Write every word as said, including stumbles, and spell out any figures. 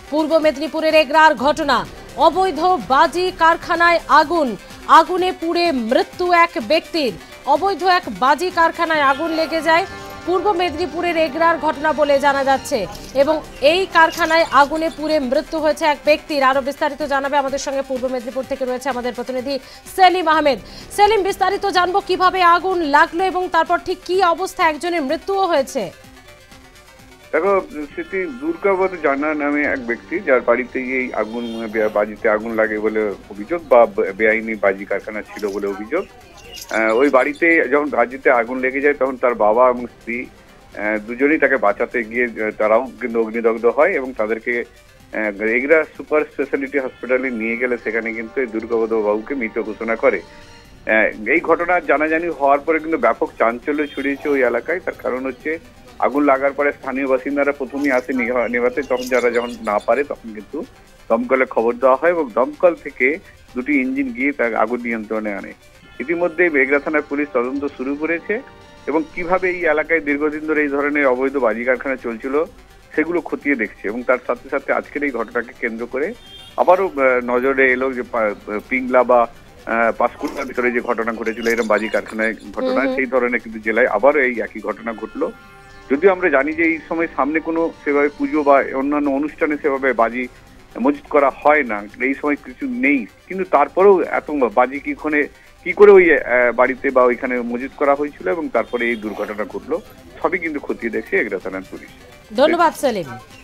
পূর্ব মেদিনীপুরের এগরার ঘটনা, অবৈধ বাজি কারখানায় আগুন, আগুনে পুড়ে মৃত্যু এক ব্যক্তির। অবৈধ এক বাজি কারখানায় আগুন লেগে যায়, পূর্ব মেদিনীপুরের এগরার ঘটনা বলে জানা যাচ্ছে এবং এই কারখানায় আগুনে পুড়ে মৃত্যু হয়েছে এক ব্যক্তির। আরো বিস্তারিত জানাবে আমাদের সঙ্গে পূর্ব মেদিনীপুর থেকে রয়েছে আমাদের প্রতিনিধি সেলিম আহমেদ। সেলিম, বিস্তারিত জানবো কিভাবে আগুন লাগলো এবং তারপর ঠিক কি অবস্থা, একজনের মৃত্যুও হয়েছে। দেখো স্মৃতি, দুর্গাবত জানা নামে এক ব্যক্তি, যার বাড়িতে এই আগুন বাজিতে আগুন লাগে বলে অভিযোগ, বা বেআইনি বাজি কারখানা ছিল বলে অভিযোগ। ওই বাড়িতে যখন বাজিতে আগুন লেগে যায় তখন তার বাবা এবং স্ত্রী দুজনেই তাকে বাঁচাতে গিয়ে তারাও কিন্তু অগ্নিদগ্ধ হয় এবং তাদেরকে এগরা সুপার স্পেশালিটি হসপিটালে নিয়ে গেলে সেখানে কিন্তু এই দুর্গাবত বাবুকে মৃত ঘোষণা করে। এই ঘটনা জানাজানি হওয়ার পরে কিন্তু ব্যাপক চাঞ্চল্য ছড়িয়েছে ওই এলাকায়। তার কারণ হচ্ছে আগুন লাগার পরে স্থানীয় বাসিন্দারা প্রথমেই আসে নেভাতে, তখন যারা যখন না পারে তখন কিন্তু দমকলে খবর দেওয়া হয় এবং দমকল থেকে দুটি ইঞ্জিন গিয়ে তার আগুন নিয়ন্ত্রণে আনে। ইতিমধ্যে এগরা থানার পুলিশ তদন্ত শুরু করেছে এবং কিভাবে এই এলাকায় দীর্ঘদিন ধরে এই ধরনের অবৈধ বাজি কারখানা চলছিল সেগুলো খতিয়ে দেখছে এবং তার সাথে সাথে আজকের এই ঘটনাকে কেন্দ্র করে আবারও নজরে এলো যে পিংলা বা পাঁশকুড়ার ভিতরে যে ঘটনা ঘটেছিল এরকম বাজি কারখানায় ঘটনা, সেই ধরনের কিন্তু জেলায় আবারও এই একই ঘটনা ঘটলো। যদিও আমরা জানি যে এই সময় সামনে কোনো সেভাবে পুজো বা অন্যান্য অনুষ্ঠানে সেভাবে বাজি মজুত করা হয় না, এই সময় কিছু নেই, কিন্তু তারপরেও এত বাজি কি কি করে ওই বাড়িতে বা ওইখানে মজুত করা হয়েছিল এবং তারপরে এই দুর্ঘটনা ঘটলো, সবই কিন্তু খতিয়ে দেখছে এগরা থানার পুলিশ। ধন্যবাদ সেলিম।